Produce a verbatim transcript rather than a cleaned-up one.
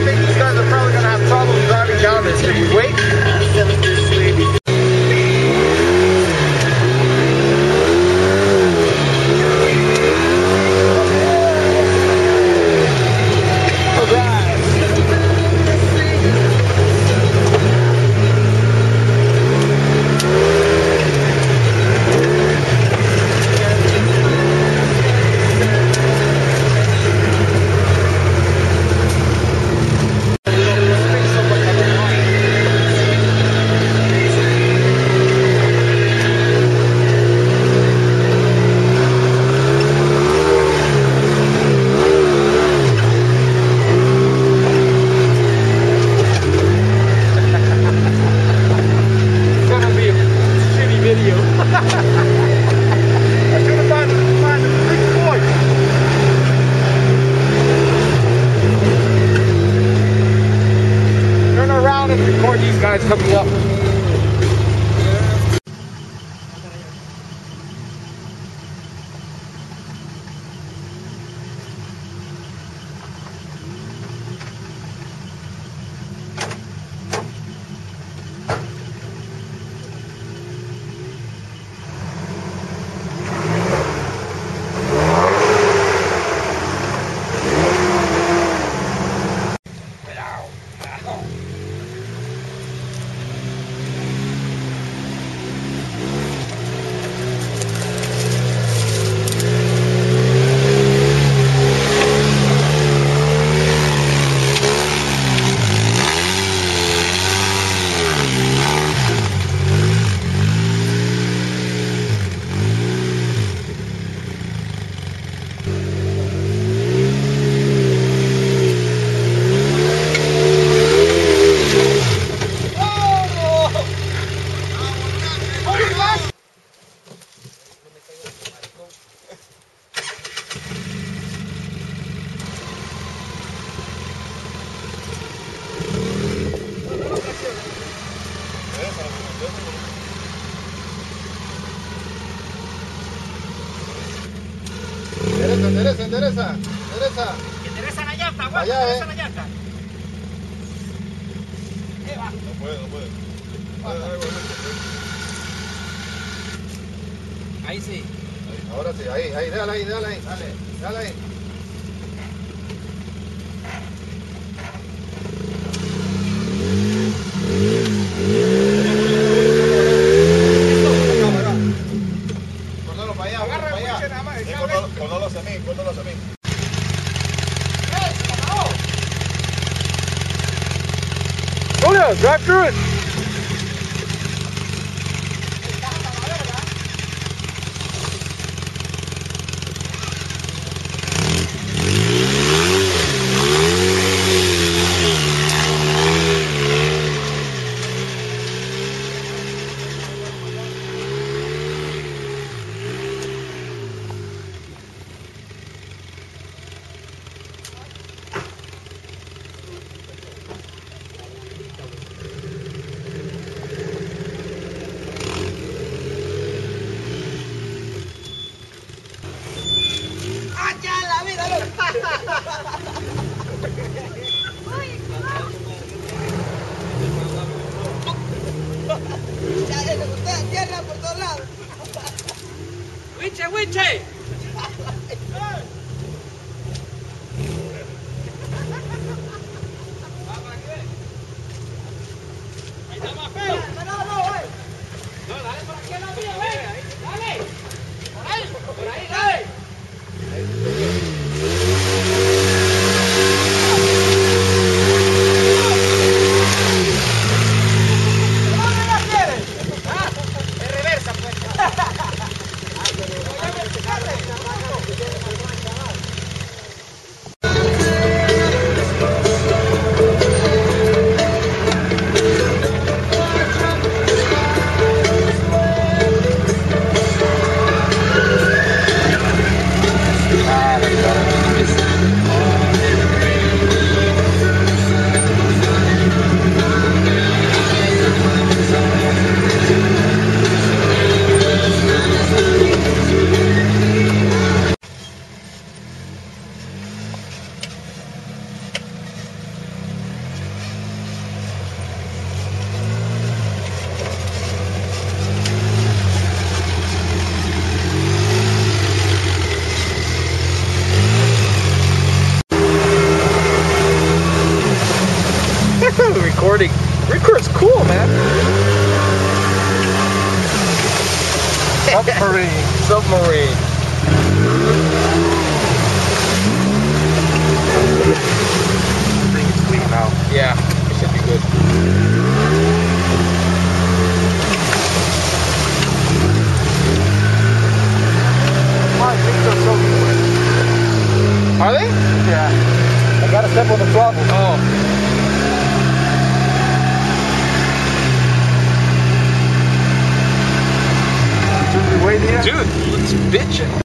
think these guys are probably gonna have trouble driving down this. Can we wait? Record these guys coming up. Endereza, endereza, endereza. Endereza la llanta, aguanta, allá, endereza eh. la llanta. ¿Qué va? No puede, no puede. Ahí sí. Ahí, ahora sí, ahí, ahí, dale ahí, dale ahí, dale, dale ahí. Córtalo para allá, agarra para el allá. coche nada más, Sí, está córtalo, bien. córtalo hacia mí, córtalo hacia mí. ¡Eh, se acabó! Oh yeah, drive through it. Tierra por todos lados. ¡Winche, winche! Ahí está más feo. No, no, no, güey. No, dale por aquí a la mía, ven. Dale. Por ahí, por ahí, dale. ¿Dónde la quieres? Ah, de reversa, pues. Oye, pretty. Record's cool, man. Submarine. Submarine. I think it's clean now. Yeah, it should be good. My wings are soaking wet. Are they? Yeah. I gotta step on the throttle. Oh. Should we wait here? Dude, it's bitching.